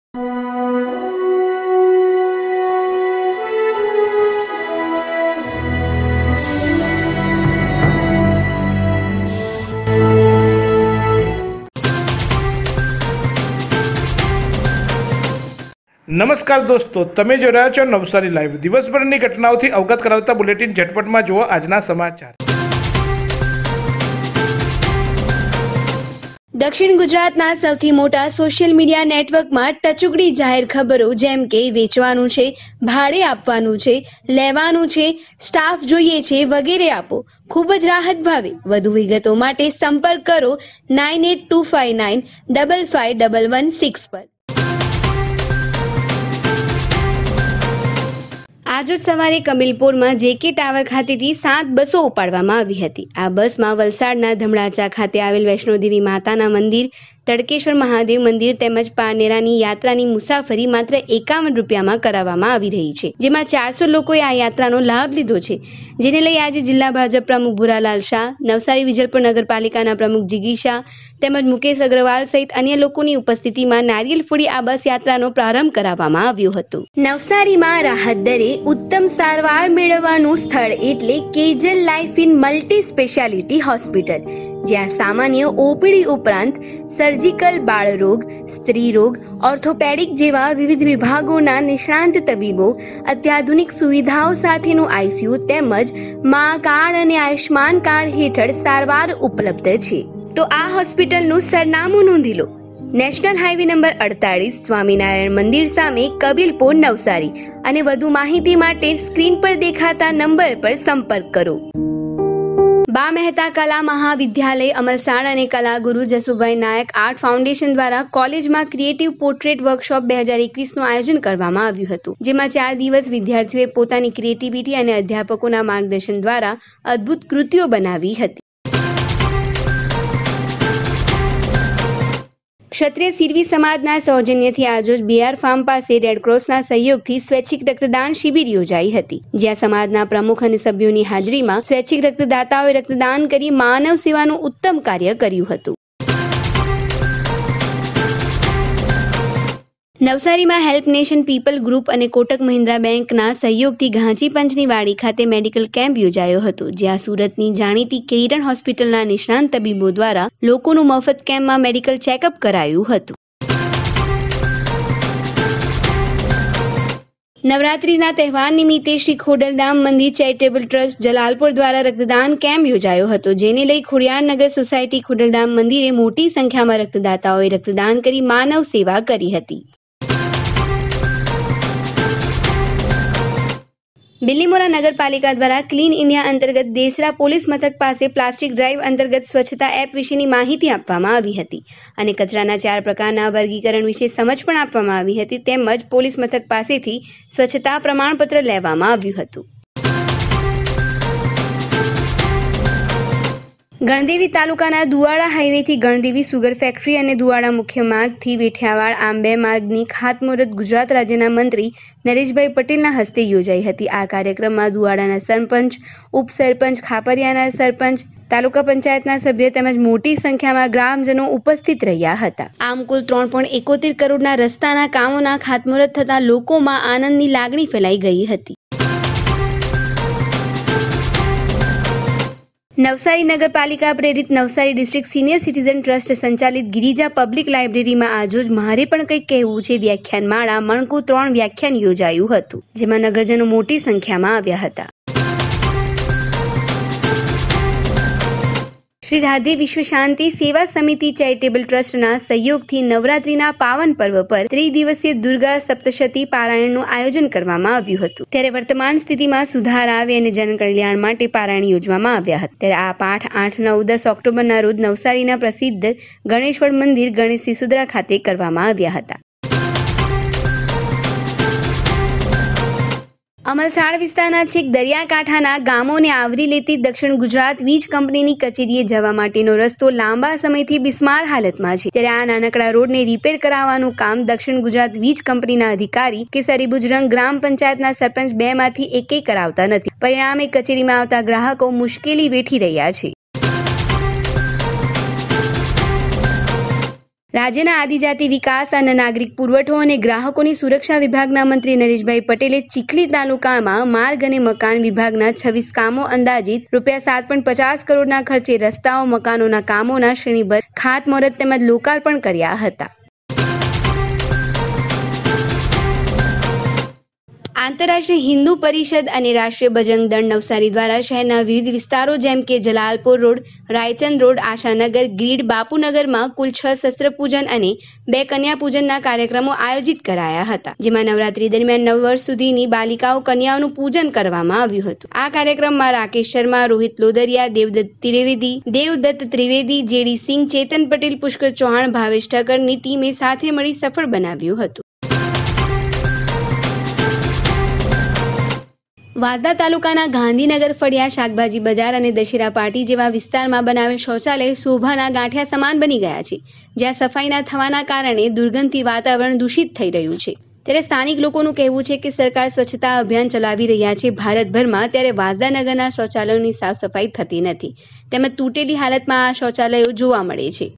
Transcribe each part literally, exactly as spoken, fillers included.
नमस्कार दोस्तों, तमे जो रह्या छो नवसारी लाइव। दिवसभરની ઘટનાઓથી અવગત કરાવતા બુલેટિન ઝટપટમાં જુઓ આજના સમાચાર। दक्षिण गुजरातना सौथी मोटा सोशियल मीडिया नेटवर्क में टचुकड़ी जाहिर खबरों जेम के वेचवानुं छे, भाड़े आपवानुं छे, लेवानुं छे, स्टाफ जोईए छे वगैरे आपो। खूब ज राहत भावे। वधु विगतो माटे संपर्क करो nine eight two five nine double five double one six पर। आज सवारे कबीलपुर में जेके टावर खातेथी सात बसों उपाड़वामां आवी हती। आ बस में वलसाडना धमड़ाचा खाते आवेल वैष्णोदेवी माताना मंदिर, तड़केश्वर महादेव मंदिर तेमज पारनेरानी यात्रानी मुसाफरी मात्र एकावन रूपियामां कराववामां आवी रही छे, जेमां चार सौ लोकोए आ यात्रानो लाभ लीधो छे। जेने लई आज जिल्ला भाजप प्रमुख भूरालाल शाह, नवसारी विजलपुर नगरपालिकाना प्रमुख जिगी शाह तेमज मुकेश अग्रवाल सहित अन्य लोकोनी उपस्थितिमां नारिયેલ फोड़ी आ बस यात्रानो प्रारंभ कराववामां આવ્યો હતો। नवसारीमां राहत दरे उत्तम सारवार मेळवવાનું સ્થળ એટલે Kejal life in multi speciality hospital, જ્યાં સામાન્ય ઓપીડી ઉપરાંત સર્જિકલ, બાળરોગ, સ્ત્રી રોગ, ઓર્થોપેડિક જેવા વિવિધ વિભાગોના નિષ્ણાંત તબીબો, અત્યાધુનિક સુવિધાઓ સાથેનું આઈસીયુ તેમજ મા કાર્ડ અને આયુષ્માન કાર્ડ હેઠળ સારવાર ઉપલબ્ધ છે। તો આ હોસ્પિટલનું સરનામું નોંધી લો। नेशनल हाईवे नंबर अड़तालीस स्वामीनारायण मंदिर सामे कबीलपुर नवसारी। अने वधु माहिती माटे स्क्रीन पर देखाता नंबर पर संपर्क करो। बा मेहता कला महाविद्यालय अमलसाड अने कला गुरु जसुभाई नायक आर्ट फाउंडेशन द्वारा कॉलेज में क्रिएटिव पोर्ट्रेट वर्कशॉप दो हज़ार इक्कीस નું आयोजन करवामां આવ્યું હતું, જેમાં ચાર દિવસ વિદ્યાર્થીઓએ પોતાની ક્રિએટિવિટી અને અધ્યાપકોના માર્ગદર્શન દ્વારા અદ્ભુત કૃતિઓ બનાવી હતી। क्षत्रिय सिरवी समाजना सौजन्यथी आजोज बीआर फार्म पासे रेडक्रॉसना सहयोगथी स्वैच्छिक रक्तदान शिबिर योजाई हती, ज्यां समाजना प्रमुख अने सभ्योनी हाजरीमां स्वैच्छिक रक्तदाताओए रक्तदान करी मानव सेवानुं उत्तम कार्य कर्युं हतुं। नवसारी में हेल्प नेशन पीपल ग्रुप और कोटक महिंद्रा बैंक ना सहयोग थी घांची पंचनी वाड़ी खाते मेडिकल केम्प योजायो हतो, ज्यां सूरतनी जाणीती किरण होस्पिटलना निष्णांत तबीबो द्वारा लोकोनुं मफत केम्प में मेडिकल चेकअप करायुं हतुं। नवरात्रिना तहेवार निमित्ते श्री खोडलधाम मंदिर चेरिटेबल ट्रस्ट जलालपुर द्वारा रक्तदान केम्प योजायो हतो, जेने लई खोडियार नगर सोसायटी खोडलधाम मंदिरे मोटी संख्या में रक्तदाताओए रक्तदान करी मानव सेवा करी हती। बिल्लीमोरा नगरपालिका द्वारा क्लीन इंडिया अंतर्गत देसरा पोलीस मथक पासे प्लास्टिक ड्राइव अंतर्गत स्वच्छता एप विशेनी माहिती आपवामां आवी हती अने कचराना चार प्रकारना वर्गीकरण विषे समज पण आपवामां आवी हती, तेमज पोलीस मथक पासेथी स्वच्छता प्रमाणपत्र लेवामां आव्युं हतुं। गणदेवी तालुकाना दुवाड़ा हाईवे थी गणदेवी सुगर फैक्टरी और दुवाड़ा मुख्य मार्ग थी वेठियावाड़ आम बे मार्गनी खातमुहूर्त गुजरात राज्यना मंत्री नरेशभाई पटेलना हस्ते योजाई हती। आ कार्यक्रममां दुवाड़ाना सरपंच, उपसरपंच, खापरियाना सरपंच, तालुका पंचायतना सभ्य तेमज मोटी संख्यामां ग्रामजनो उपस्थित रह्या हता। आम कुल त्रण पॉइंट एकोतेर करोड़ना रस्ताना कामोना खातमुहूर्त थता लोकोमां आनंदनी लागणी फैलाई गई हती। नवसारी नगरपालिका प्रेरित Navsari district senior citizen trust संचालित गिरिजा पब्लिक लाइब्रेरी में आजोज मारे पण कंईक कहेवुं छे व्याख्यान माळा मणकु त्रण व्याख्यान योजायुं हतुं, जेमां नगरजनो मोटी संख्यामां આવ્યા હતા। श्री राधे विश्व शांति सेवा समिति चैरिटेबल ट्रस्टना सहयोगथी नवरात्रिना पावन पर्व पर त्रिदिवसीय दुर्गा सप्तशती पारायणનું आयोजन કરવામાં આવ્યું હતું। ત્યારે વર્તમાન સ્થિતિમાં સુધાર આવે અને જનકલ્યાણ માટે પારાયણ યોજવામાં આવ્યા હતા। ત્યારે આ પાઠ આઠ નવ દસ ઓક્ટોબરના રોજ નવસારીના પ્રસિદ્ધ ગણેશ્વર મંદિર ગણેશ સિસોદરા ખાતે કરવામાં આવ્યા હતા। અમલસાડ વિસ્તારના છેક દરિયાકાંઠાના ગામોને આવરી લેતી દક્ષિણ ગુજરાત વીજ કંપનીની કચેરીએ જવા માટેનો રસ્તો લાંબા સમયથી બિસ્માર હાલતમાં છે। ત્યારે આ નાનકડા રોડને રિપેર કરાવવાનું કામ દક્ષિણ ગુજરાત વીજ કંપનીના અધિકારી કેસરી બુજરંગ ગ્રામ પંચાયતના સરપંચ બે માંથી એકે કરાવતા નથી। પરિણામે કચેરીમાં આવતા ગ્રાહકો મુશ્કેલી વેઠી રહ્યા છે। રાજ્યના આદિજાતિ વિકાસ અને નાગરિક પુરવઠો અને ગ્રાહકોની સુરક્ષા વિભાગના મંત્રી નરેશભાઈ પટેલે ચીખલી તાલુકામાં માર્ગ અને મકાન વિભાગના છવ્વીસ કામો અંદાજિત રૂપિયા સાત પોઈન્ટ પચાસ કરોડના ખર્ચે રસ્તાઓ મકાનોના કામોના શ્રેણીબદ્ધ ખાતમુહૂર્ત તેમજ લોકાર્પણ કર્યા હતા. આંતરરાષ્ટ્રીય હિન્દુ પરિષદ અને રાષ્ટ્રીય બજરંગ દળ નવસારી દ્વારા શહેરના વિવિધ વિસ્તારો જેમ કે Jalalpur road, Raichand road, Ashanagar, grid, બાપુનગરમાં કુલ છ શસ્ત્ર પૂજન અને બે કન્યા પૂજનના કાર્યક્રમો આયોજિત કરાયા હતા, જેમાં નવરાત્રી દરમિયાન નવ વર્ષ સુધીની બાલિકાઓ કન્યાઓનું પૂજન કરવામાં આવ્યું હતું. આ કાર્યક્રમમાં રાકેશ શર્મા, રોહિત લોદરિયા, દેવદત્ત ત્રિવેદી, દેવદત્ત ત્રિવેદી, જેડી સિંહ, ચેતન પટેલ, પુષ્કર ચૌહાણ, ભાવેશ ઠક્કરની ટીમે સાથે મળી સફળ બનાવ્યું હતું. વાંસદા તાલુકાના ગાંધીનગર ફળિયા, શાકભાજી બજાર અને દશેરા પાર્ટી જેવા વિસ્તારમાં બનાવેલ શૌચાલય શોભાના ગાંઠિયા સમાન બની ગયા છે, જ્યાં સફાઈ ન થવાના કારણે દુર્ગંધથી વાતાવરણ દૂષિત થઈ રહ્યું છે. ત્યારે સ્થાનિક લોકોનું કહેવું છે કે સરકાર સ્વચ્છતા અભિયાન ચલાવી રહ્યા છે ભારતભરમાં, ત્યારે વાંસદા નગરના શૌચાલયોની સાફ સફાઈ થતી નથી તેમજ તૂટેલી હાલતમાં આ શૌચાલયો જોવા મળે છે.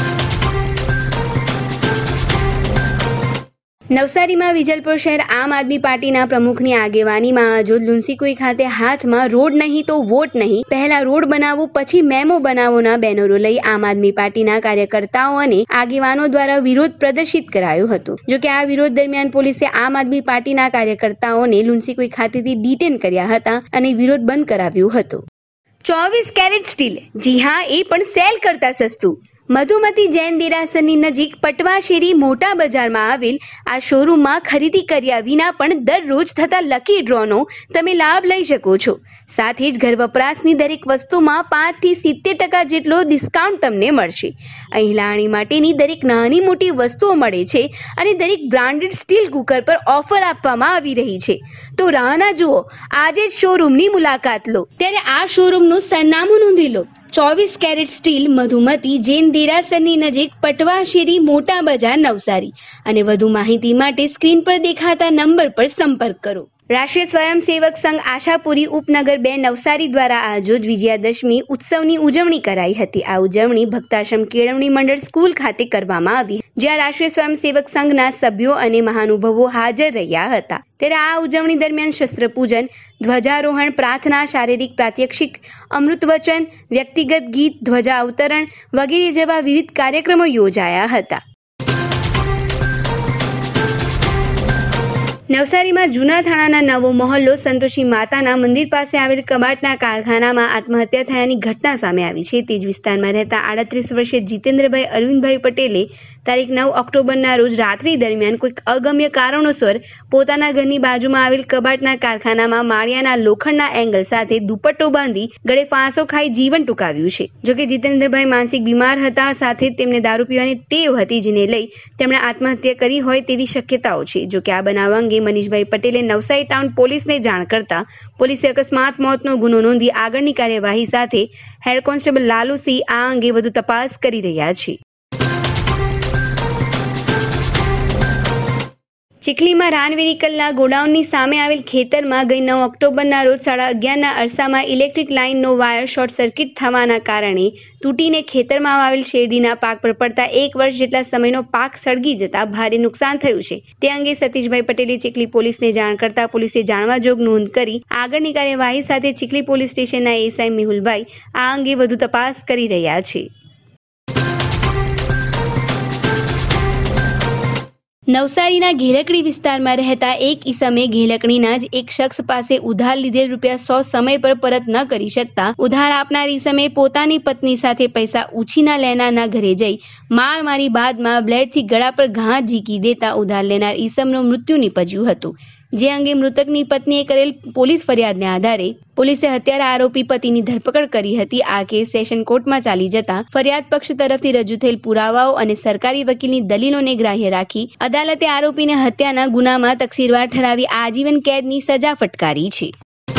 નવસારીમાં વિજલપુર શહેર આમ આદમી પાર્ટીના પ્રમુખની આગેવાનીમાં આજોદ લુન્સીકુઈ ખાતે હાથમાં રોડ નહીં તો વોટ નહીં, પહેલા રોડ બનાવો પછી મેમો બનાવોના બેનરો લઈ આમ આદમી પાર્ટીના કાર્યકર્તાઓ અને આગેવાનો દ્વારા વિરોધ પ્રદર્શિત કરાયો હતો. જોકે આ વિરોધ દરમિયાન પોલીસે આમ આદમી પાર્ટીના કાર્યકર્તાઓને લુન્સીકુઈ ખાતેથી ડિટેન કર્યા હતા અને વિરોધ બંધ કરાવ્યો હતો. ચોવીસ કેરેટ સ્ટીલ, જી હા, એ પણ સેલ કરતા સસ્તું. મધુમતી જૈન દેરાસરની નજીક પટવાશેરી મોટા બજારમાં આવેલ આ શોરૂમમાં ખરીદી કર્યા વિના પણ દરરોજ થતા લકી ડ્રોનો તમે લાભ લઈ શકો છો. સાથે જ ઘર વપરાશની દરેક વસ્તુમાં પાંચથી સિત્તેર ટકા જેટલો ડિસ્કાઉન્ટ તમને મળશે. અહીં લાવણી માટેની દરેક નાની મોટી વસ્તુઓ મળે છે અને દરેક બ્રાન્ડેડ સ્ટીલ કુકર પર ઓફર આપવામાં આવી રહી છે. તો રાહ ના જુઓ, આજે જ શોરૂમની મુલાકાત લો. ત્યારે આ શોરૂમનું સરનામું નોંધી લો. ચોવીસ કેરેટ સ્ટીલ, મધુમતી જૈન દેરાસરની નજીક, પટવાશેરી મોટા બજાર, નવસારી. અને વધુ માહિતી માટે સ્ક્રીન પર દેખાતા નંબર પર સંપર્ક કરો. રાષ્ટ્રીય સ્વયંસેવક સંઘ આશાપુરી ઉપનગર બે નવસારી દ્વારા આજરોજ વિજયાદશમી ઉત્સવની ઉજવણી કરાઈ હતી. આ ઉજવણી ભક્તાશ્રમ કેળવણી મંડળ સ્કૂલ ખાતે કરવામાં આવી, જ્યાં રાષ્ટ્રીય સ્વયંસેવક સંઘના સભ્યો અને મહાનુભાવો હાજર રહ્યા હતા. ત્યારે આ ઉજવણી દરમિયાન શસ્ત્ર પૂજન, ધ્વજારોહણ, પ્રાર્થના, શારીરિક પ્રાત્યક્ષિક, અમૃત વચન, વ્યક્તિગત ગીત, ધ્વજા અવતરણ વગેરે જેવા વિવિધ કાર્યક્રમો યોજાયા હતા. નવસારીમાં જૂના થાણાના નવો મહોલ્લો સંતોષી માતાના મંદિર પાસે આવેલ કબાટના કારખાનામાં આત્મહત્યા થયાની ઘટના સામે આવી છે. તે જ વિસ્તારમાં રહેતા આડત્રીસ વર્ષીય જીતેન્દ્રભાઈ અરવિંદભાઈ પટેલે તારીખ નવ ઓક્ટોબરના રોજ રાત્રિ દરમિયાન કોઈક અગમ્ય કારણોસર પોતાના ઘરની બાજુમાં આવેલ કબાટના કારખાનામાં માળિયાના લોખંડના એંગલ સાથે દુપટ્ટો બાંધી ગળે ફાંસો ખાઈ જીવન ટૂંકાવ્યું છે. જોકે જીતેન્દ્રભાઈ માનસિક બીમાર હતા, સાથે તેમને દારૂ પીવાની ટેવ હતી, જેને લઈ તેમણે આત્મહત્યા કરી હોય તેવી શક્યતાઓ છે. જોકે આ બનાવ અંગે મનીષભાઈ પટેલે નવસારી ટાઉન પોલીસને જાણ કરતા પોલીસે અકસ્માત મોતનો ગુનો નોંધી આગળની કાર્યવાહી સાથે હેડ કોન્સ્ટેબલ લાલુસિંહ આ અંગે વધુ તપાસ કરી રહ્યા છે. ચીખલીમાં રાન વેહિકલના ગોડાઉનની સામે આવેલ ખેતરમાં ગઈ નવ ઓક્ટોબરના રોજ સાડા અગિયારના અરસામાં ઇલેક્ટ્રિક લાઇનનો વાયર શોર્ટ સર્કિટ થવાના કારણે તૂટીને ખેતરમાં આવેલ શેરડીના પાક પર પડતા એક વર્ષ જેટલા સમયનો પાક સળગી જતા ભારે નુકસાન થયું છે. તે અંગે સતીશભાઈ પટેલે ચીખલી પોલીસને જાણ કરતા પોલીસે જાણવા જોગ નોંધ કરી આગળની કાર્યવાહી સાથે ચીખલી પોલીસ સ્ટેશનના એએસઆઈ મેહુલભાઈ આ અંગે વધુ તપાસ કરી રહ્યા છે. નવસારીના ઘેલકડી વિસ્તારમાં રહેતા એક ઈસમે ઘેલકડીના જ એક શખ્સ પાસે ઉધાર લીધેલ રૂપિયા સો સમય પર પરત ન કરી શકતા ઉધાર આપનાર ઈસમે પોતાની પત્ની સાથે પૈસા ઉછીના લેનારના ઘરે જઈ માર મારી બાદમાં બ્લેડથી ગળા પર ઘા ઝીકી દેતા ઉધાર લેનાર ઈસમનું મૃત્યુ નીપજ્યું હતું. જે અંગે મૃતકની પત્નીએ કરેલ પોલીસ ફરિયાદને આધારે પોલીસે હત્યારા આરોપી પતિની ધરપકડ કરી હતી. આ કેસ સેશન કોર્ટમાં ચાલી જતા ફરિયાદ પક્ષ તરફથી રજૂ થયેલ પુરાવાઓ અને સરકારી વકીલની દલીલોને ગ્રાહ્ય રાખી અદાલતે આરોપીને હત્યાના ગુનામાં તકસીરવાર ઠરાવી આજીવન કેદની સજા ફટકારી છે.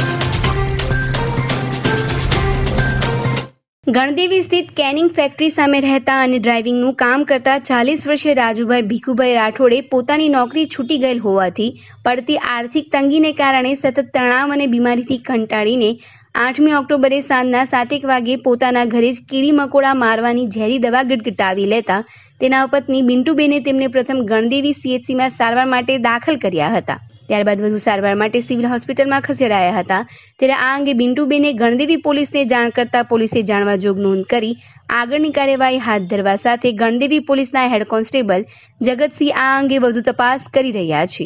ગણદેવી સ્થિત કેનિંગ ફેક્ટરી સામે રહેતા અને ડ્રાઇવિંગનું કામ કરતા ચાલીસ વર્ષીય રાજુભાઈ ભીખુભાઈ રાઠોડે પોતાની નોકરી છૂટી ગયેલ હોવાથી પડતી આર્થિક તંગીને કારણે સતત તણાવ અને બીમારીથી કંટાળીને આઠમી ઓક્ટોબરે સાંજના સાતેક વાગે પોતાના ઘરે જ કીડી મકોડા મારવાની ઝેરી દવા ગટગટાવી લેતા તેના પત્ની બિન્ટુબેને તેમને પ્રથમ ગણદેવી સીએચસીમાં સારવાર માટે દાખલ કર્યા હતા. ત્યારબાદ વધુ સારવાર માટે સિવિલ હોસ્પિટલમાં ખસેડાયા હતા. ત્યારે આ અંગે બિન્ટુબેને ગણદેવી પોલીસને જાણ કરતા પોલીસે જાણવા જોગ નોંધ કરી આગળની કાર્યવાહી હાથ ધરવા સાથે ગણદેવી પોલીસના હેડ કોન્સ્ટેબલ જગતસિંહ આ અંગે વધુ તપાસ કરી રહ્યા છે.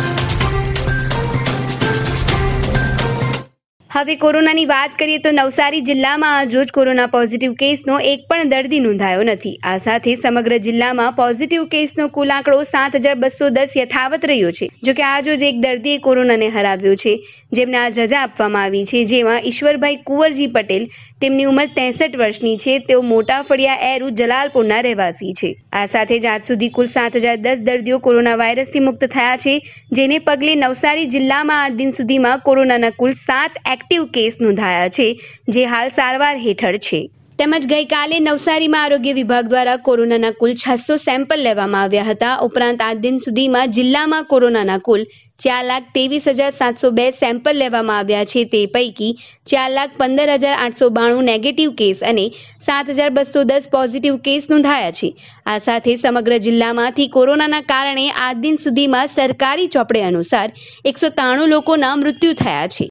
હવે કોરોનાની વાત કરીએ તો નવસારી જિલ્લામાં આજરોજ કોરોના પોઝિટિવ કેસનો એક પણ દર્દી નોંધાયો નથી. આ સાથે સમગ્ર જિલ્લામાં પોઝિટિવ કેસનો કુલ આંકડો સાત હજાર બસો દસ યથાવત રહ્યો છે. જોકે આજરોજ એક દર્દીએ કોરોનાને હરાવ્યો છે, જેમને આજ રજા આપવામાં આવી છે, જેમાં ઈશ્વરભાઈ કુંવરજી પટેલ. તેમની ઉંમર ત્રેસઠ વર્ષની છે. તેઓ મોટા ફળિયા એરુ જલાલપુરના રહેવાસી છે. આ સાથે જ આજ સુધી કુલ સાત હજાર દસ દર્દીઓ કોરોના વાયરસથી મુક્ત થયા છે, જેને પગલે નવસારી જિલ્લામાં આજ દિન સુધીમાં કોરોનાના કુલ સાત એક્ટિવ કેસ નોંધાયા છે, જે હાલ સારવાર હેઠળ છે. તેમજ ગઈકાલે નવસારીમાં આરોગ્ય વિભાગ દ્વારા કોરોનાના કુલ છસો સેમ્પલ લેવામાં આવ્યા હતા. ઉપરાંત આજ દિન સુધીમાં જિલ્લામાં કોરોનાના કુલ ચાર લાખ ત્રેવીસ હજાર સાતસો બે સેમ્પલ લેવામાં આવ્યા છે. તે પૈકી ચાર લાખ પંદર હજાર આઠસો બાણું નેગેટિવ કેસ અને સાત હજાર બસો દસ પોઝિટિવ કેસ નોંધાયા છે. આ સાથે સમગ્ર જિલ્લામાંથી કોરોનાના કારણે આજ દિન સુધીમાં સરકારી ચોપડે અનુસાર એકસો ત્રાણું લોકોના મૃત્યુ થયા છે.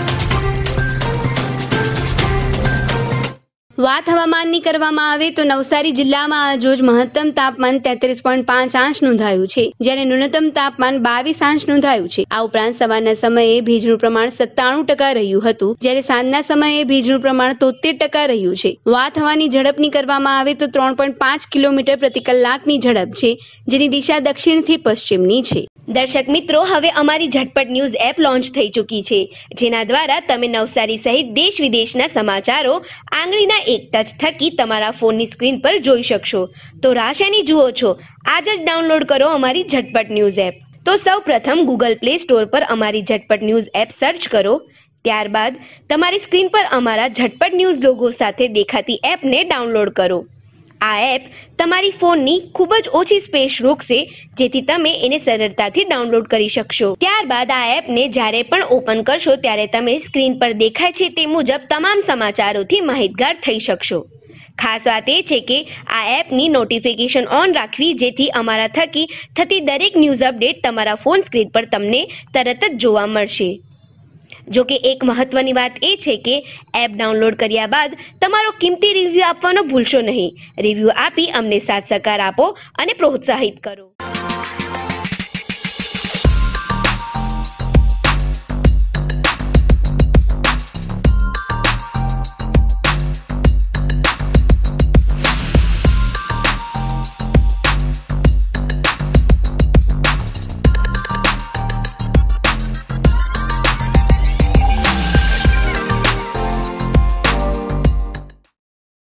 વાત હવામાનની કરવામાં આવે તો નવસારી જિલ્લામાં આજરોજ મહત્તમ તાપમાન તેત્રીસ પોઈન્ટ પાંચ અંશ નોંધાયું છે, જ્યારે ન્યૂનતમ તાપમાન બાવીસ અંશ નોંધાયું છે. આ ઉપરાંત સવારના સમયે ભેજનું પ્રમાણ સત્તાણું ટકા રહ્યું હતું, જ્યારે સાંજના સમયે ભેજનું પ્રમાણ તોતેર ટકા રહ્યું છે. વાત હવાની ઝડપની કરવામાં આવે તો ત્રણ પોઈન્ટ પાંચ કિલોમીટર પ્રતિ કલાકની ઝડપ છે, જેની દિશા દક્ષિણથી પશ્ચિમની છે. દર્શક મિત્રો, હવે અમારી ઝટપટ ન્યૂઝ એપ લોન્ચ થઈ ચૂકી છે, જેના દ્વારા તમે નવસારી સહિત દેશ વિદેશના સમાચારો આંગળીના એક ટચ થકી તમારા ફોનની સ્ક્રીન પર જોઈ શકશો. તો રાહ શેની જુઓ છો? આજ જ ડાઉનલોડ કરો અમારી ઝટપટ ન્યૂઝ એપ. તો સૌ પ્રથમ ગૂગલ પ્લે સ્ટોર પર અમારી ઝટપટ ન્યૂઝ એપ સર્ચ કરો. ત્યારબાદ તમારી સ્ક્રીન પર અમારા ઝટપટ ન્યૂઝ લોગો સાથે દેખાતી એપને ડાઉનલોડ કરો. આ એપ તમારી ફોનની ખૂબ જ ઓછી સ્પેસ રોકશે, જેથી તમે એને સરળતાથી ડાઉનલોડ કરી શકશો. ત્યારબાદ આ એપને જ્યારે પણ ઓપન કરશો ત્યારે તમે સ્ક્રીન પર દેખાય છે તે મુજબ તમામ સમાચારોથી માહિતગાર થઈ શકશો. ખાસ વાત એ છે કે આ એપની નોટિફિકેશન ઓન રાખવી, જેથી અમારા થકી થતી દરેક ન્યૂઝ અપડેટ તમારા ફોન સ્ક્રીન પર તમને તરત જ જોવા મળશે. જો કે એક મહત્વની વાત એ છે કે એપ ડાઉનલોડ કર્યા બાદ તમારો કિંમતી રિવ્યૂ આપવાનો ભૂલશો નહીં. રિવ્યૂ આપી અમને સાથ સહકાર આપો અને પ્રોત્સાહિત કરો.